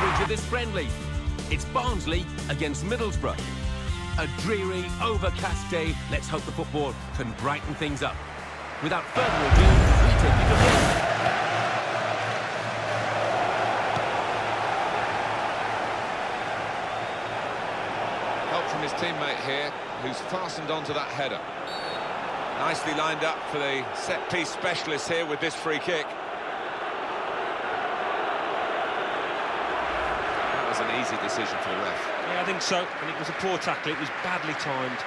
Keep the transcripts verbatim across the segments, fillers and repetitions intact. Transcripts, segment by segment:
coverage of this friendly. It's Barnsley against Middlesbrough. A dreary, overcast day. Let's hope the football can brighten things up. Without further ado, we take you to play. Help from his teammate here, who's fastened onto that header. Nicely lined up for the set-piece specialist here with this free kick. That was an easy decision for the ref. Yeah, I think so. And it was a poor tackle. It was badly timed.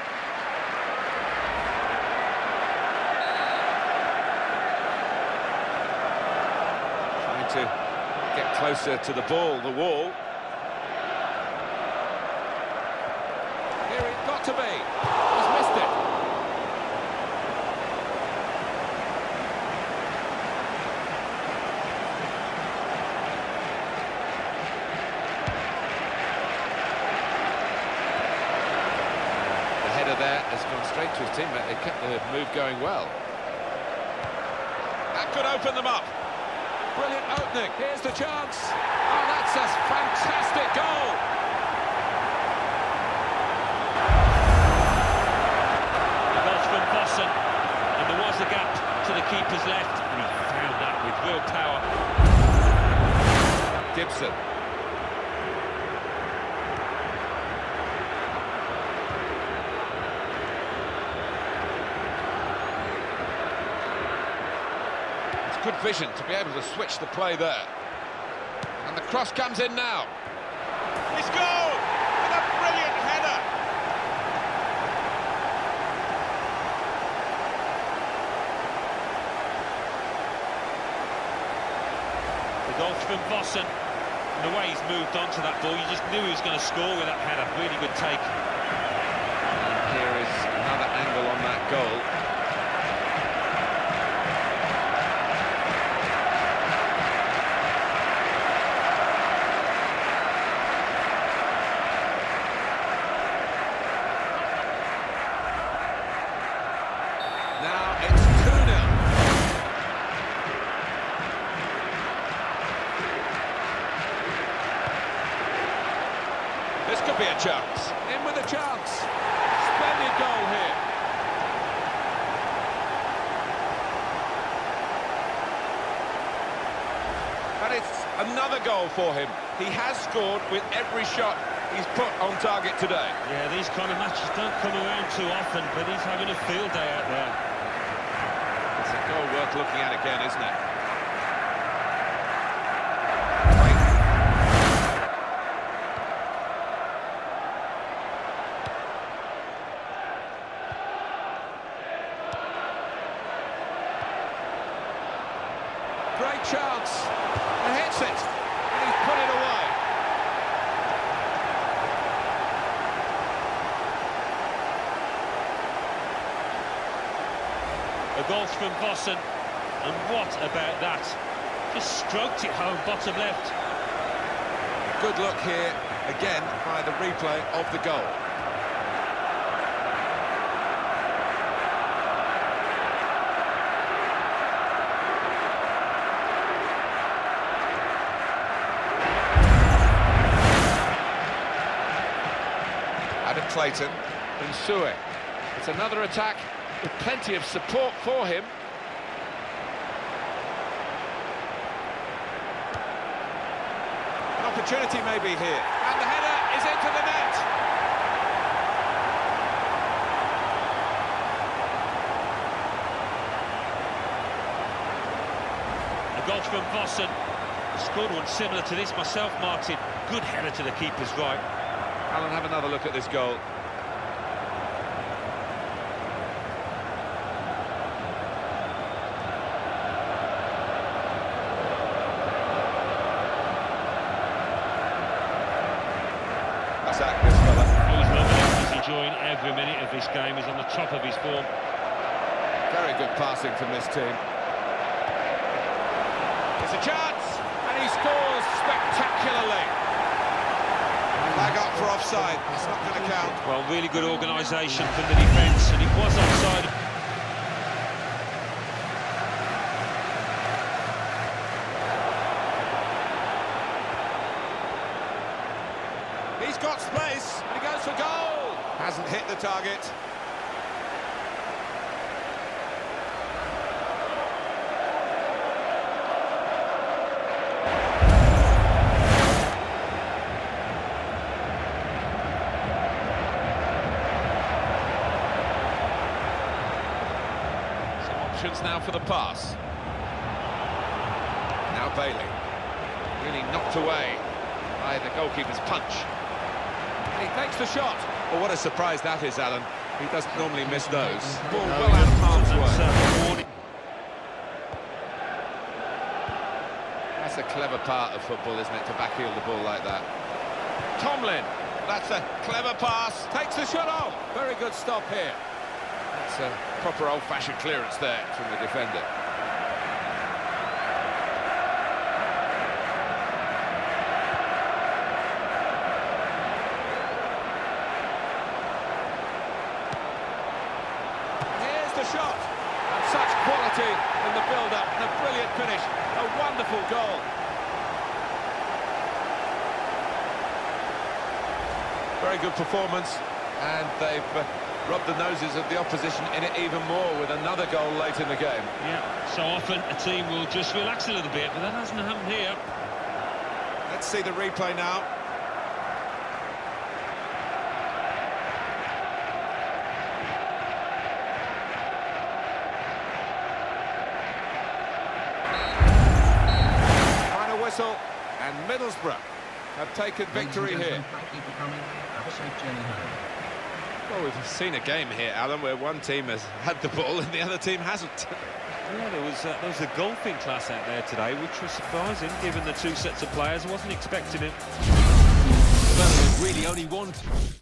Trying to get closer to the ball, the wall. Here it got to be. He's missed it. There has gone straight to his teammate. They kept the move going well. That could open them up. Brilliant opening. Here's the chance. Oh, that's a fantastic goal. The goal's from Vossen, and there was a gap to the keeper's left, and he found that with real power. Gibson. Good vision to be able to switch the play there. And the cross comes in now. It's goal! With a brilliant header! The goal's from Vossen. And the way he's moved on to that ball, you just knew he was going to score with that header. Really good take. And here is another angle on that goal. This could be a chance. In with a chance. Splendid goal here. And it's another goal for him. He has scored with every shot he's put on target today. Yeah, these kind of matches don't come around too often, but he's having a field day out there. It's a goal worth looking at again, isn't it? Great chance, and hits it, and he's put it away. The goal's from Vossen, and what about that? Just stroked it home, bottom left. Good look here, again, by the replay of the goal. Clayton and Sue. It's another attack with plenty of support for him. An opportunity maybe here, and the header is into the net. A goal from Vossen. I scored one similar to this myself, Martin. Good header to the keeper's right. Alan, have another look at this goal. That's that, this fella. He's loving it. He's enjoying every minute of this game. He's on the top of his form. Very good passing from this team. It's a chance, and he scores spectacularly. Flag up for offside, it's not going to count. Well, really good organisation from the defence, and it was offside. He's got space, and he goes for goal. Hasn't hit the target. Some options now for the pass. Now Bailey. Really knocked away by the goalkeeper's punch. And he takes the shot. Well, what a surprise that is, Alan. He doesn't normally miss those. Ball well out of harm's way. That's a clever part of football, isn't it, to backheel the ball like that. Tomlin, that's a clever pass. Takes the shot off. Very good stop here. That's a proper old-fashioned clearance there from the defender. The shot, and such quality in the build-up, and a brilliant finish, a wonderful goal. Very good performance, and they've uh, rubbed the noses of the opposition in it even more with another goal late in the game. Yeah, so often a team will just relax a little bit, but that hasn't happened here. Let's see the replay now. Whistle, and Middlesbrough have taken victory here. Well, we've seen a game here, Alan, where one team has had the ball and the other team hasn't. Yeah, there was, uh, there was a golfing class out there today, which was surprising, given the two sets of players. I wasn't expecting it. Well, there's really only one...